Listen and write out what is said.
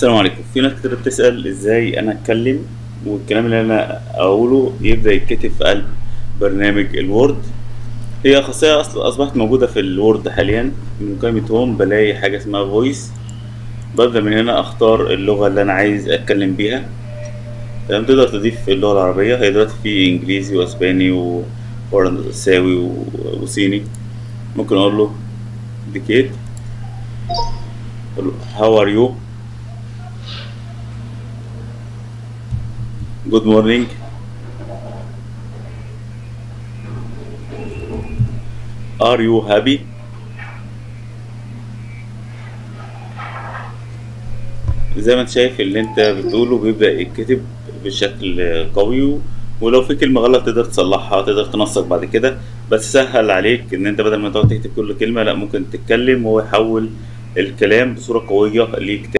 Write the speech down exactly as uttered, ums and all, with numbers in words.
السلام عليكم. في ناس كتير بتسأل ازاي انا اتكلم والكلام اللي انا اقوله يبدأ يتكتب في قلب برنامج الوورد. هي خاصية اصلا اصبحت موجودة في الوورد حاليا. من قائمة هوم بلاقي حاجة اسمها فويس، ببدأ من هنا اختار اللغة اللي انا عايز اتكلم بيها. تمام، تقدر تضيف اللغة العربية. هي دلوقتي في انجليزي واسباني و- وفرنساوي و- وصيني. ممكن اقول له ديكيت، هاو ار يو، جود مورنينج، ار يو هابي. زي ما انت شايف اللي انت بتقوله بيبدأ يتكتب بشكل قوي، ولو في كلمة غلط تقدر تصلحها، تقدر تنسق بعد كده. بس سهل عليك ان انت بدل ما تقعد تكتب كل كلمة، لا، ممكن تتكلم وهو يحول الكلام بصورة قوية ليك.